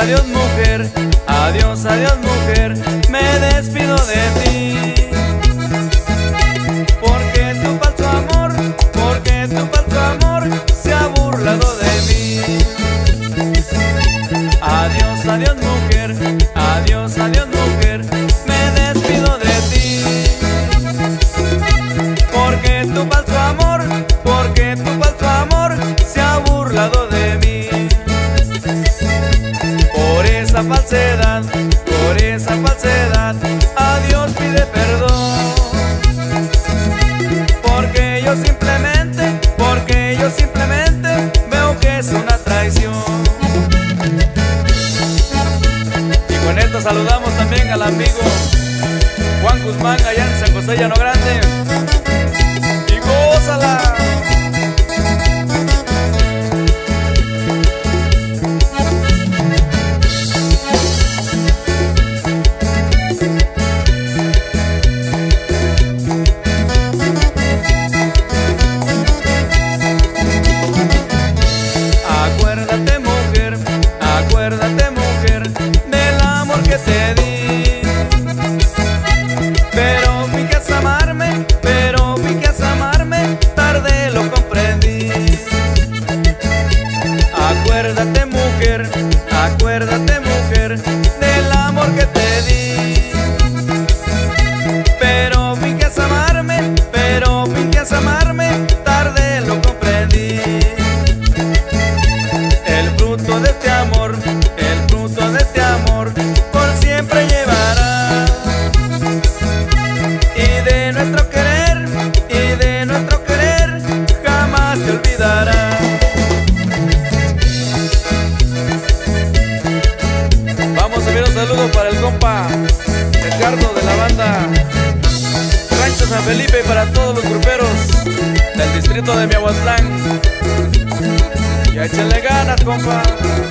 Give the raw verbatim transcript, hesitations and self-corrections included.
adiós mujer, adiós, adiós mujer, me despido de ti. Porque tu falso amor, porque tu falso amor se ha burlado de mí. Adiós, adiós mujer, adiós, adiós mujer, me despido de ti. Porque tu falso amor, porque tu falso amor se ha burlado de mí. Por esa falsedad, por esa falsedad, a Dios pide perdón. Porque yo simplemente, porque yo simplemente veo que es una traición. Y con esto saludamos también al amigo Juan Guzmán allá en San José Llano Grande. Y gózala. Acuérdate mujer, acuérdate mujer del amor que te di. Pero finges amarme, pero finges amarme, tarde lo comprendí. Acuérdate mujer, acuérdate mujer del amor que te di. Pero finges amarme, pero finges amarme, tarde lo comprendí. El fruto de este amor, el fruto de este amor, por siempre llevará. Y de nuestro querer, y de nuestro querer, jamás te olvidará. Vamos a enviar un saludo para el compa Edgardo de la banda Rancho San Felipe y para todos los gruperos del distrito de Miahuatlán. Y échenle ganas, compa.